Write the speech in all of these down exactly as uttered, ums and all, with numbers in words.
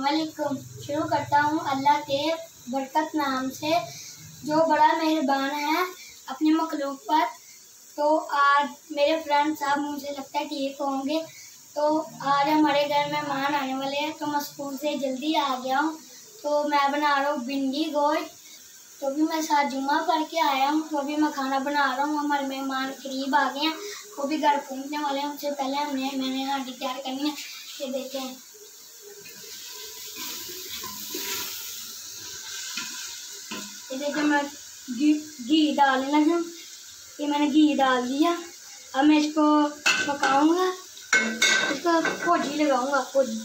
वालेकुम। शुरू करता हूँ अल्लाह के बरकत नाम से जो बड़ा मेहरबान है अपनी मखलूक पर। तो आज मेरे फ्रेंड साहब मुझे लगता है ठीक होंगे। तो आज हमारे घर मेहमान आने वाले हैं, तो मैं स्कूल से जल्दी आ गया हूँ। तो मैं बना रहा हूँ भिंडी गोश्त। तो भी मैं साथ जुम्मा पढ़ के आया हूँ, तो भी मैं खाना बना रहा हूँ। हमारे मेहमान करीब आ गए हैं, वो भी घर पहुँचने वाले हैं। उससे पहले हमने मैंने हांडी तैयार करनी है। ये देखें, ये देखिए मैं घी घी डालने लगी हूँ। ये मैंने घी डाल दिया। अब मैं इसको पकाऊंगा, इसको पोजी लगाऊंगा पोजी।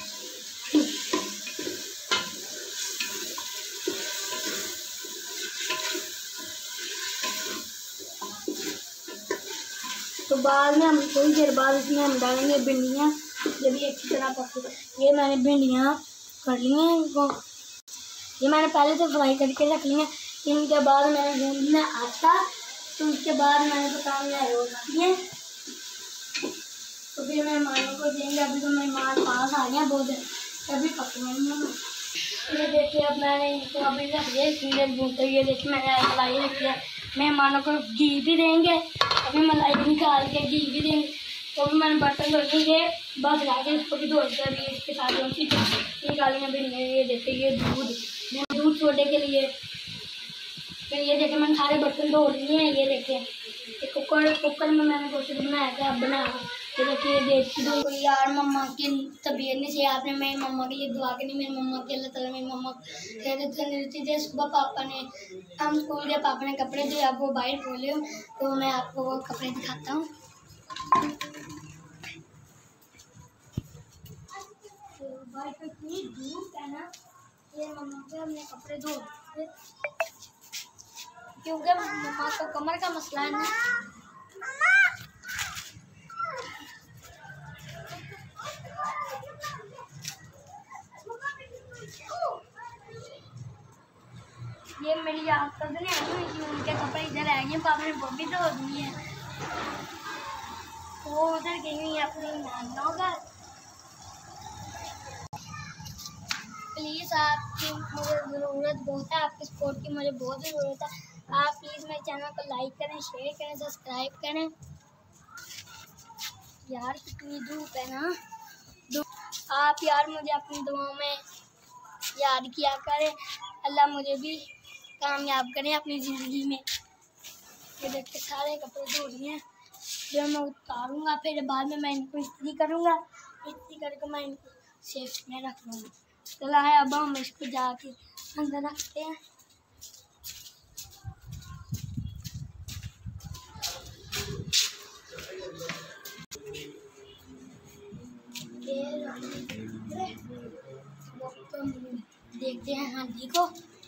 तो बाद में हम थोड़ी देर बाद इसमें हम डालेंगे भिंडियाँ, जब ये अच्छी तरह पके। ये मैंने भिंडियाँ कर ली हैं, इनको ये मैंने पहले से फ्राई करके रख ली हैं। इनके बाद मैंने गूंदना आटा, तो उसके बाद मैंने पकाना है रोटियाँ। तो फिर मेहमानों को देंगे। अभी तो मेहमान पास आ गए बहुत, तभी पकड़ेंगे। ये देखिए अब मैंने इनको अभी रख दिया सुंदर भूनते। ये देखिए मैंने मलाई रखी है। मेहमानों को घी भी देंगे, अभी मलाई निकाल के घी भी देंगे। तो भी मैंने बर्तन धो के ये बस ला के इसको भी धो कर इसके साथ निकालेंगे। अभी ये देखिए ये दूध मैं दूध छोड़ने के लिए, फिर ये देखिए मैंने सारे बर्तन धो लिए हैं। ये देखिए ये कुकर कुकर में मैंने गोश्त बनाया था, अब बना ये देखिए देखी दो यार। मम्मा की तबीयत नहीं सही, आपने मेरी मम्मा के लिए दुआ करनी। मेरी मम्मा के अल्लाह ताला मेरी मम्मा तंदुरुस्ती दे। सुबह पापा ने हम स्कूल के पापा ने कपड़े जो आप वो बाहर खोले हो, तो मैं आपको वो कपड़े दिखाता हूँ। तो बाहर पे इतनी धूप है ना, ये मम्मा के हमने कपड़े धो दिए क्योंकि मम्मा को कमर का मसला है ना। ये मेरी याद कर देने उनके कपड़े इधर आ गए, पापा ने वो भी धो दिए हैं। वो उधर गई हुई अपनी नानों का। प्लीज़ आपकी मुझे ज़रूरत बहुत है, आपकी सपोर्ट की मुझे बहुत ज़रूरत है। आप प्लीज़ मेरे चैनल को लाइक करें, शेयर करें, सब्सक्राइब करें। यार कितनी धूप है ना, धूप। आप यार मुझे अपनी दुआओं में याद किया करें, अल्लाह मुझे भी कामयाब करें अपनी ज़िंदगी में। ये देखते सारे कपड़े धो लिए हैं, जो मैं उतारूँगा, फिर बाद में मैं इनको इस्त्री करूँगा। इस्त्री करके मैं इनको सेफ में रख लूँगा। चला है अब हम इसको जाके अंदर रखते हैं। तो देखते हैं हांडी को।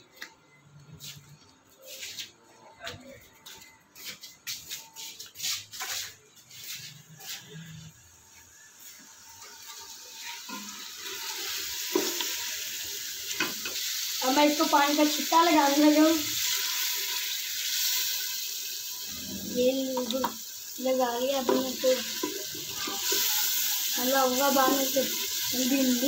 अब मैं इसको पानी का छिट्टा लगाने लगा हूँ। ये लगा लिया अभी तो हल्ला होगा बाद में से भिंडी।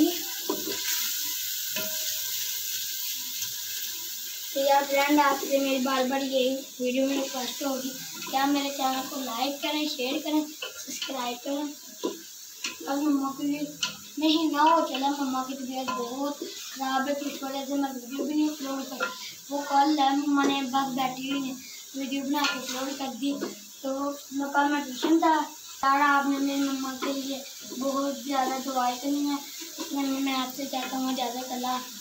तो यार फ्रेंड आपसे मेरी बार बार यही वीडियो में रिक्वेस्ट होगी कि आप मेरे चैनल को लाइक करें, शेयर करें, सब्सक्राइब करें। और मम्मा के लिए नहीं ना हो चला, मम्मा की तबीयत बहुत ख़राब है, तो इस वजह से मैं वीडियो भी नहीं अपलोड कर। वो कल है मम्मा ने बस बैठी हुई ने वीडियो बना के अपलोड कर दी। तो मैं कल मैं ट्यूशन था यार। आपने मेरी मम्मा के लिए बहुत ज़्यादा दुआएं करनी है, इसलिए मैं आपसे चाहता हूँ ज़्यादा कला।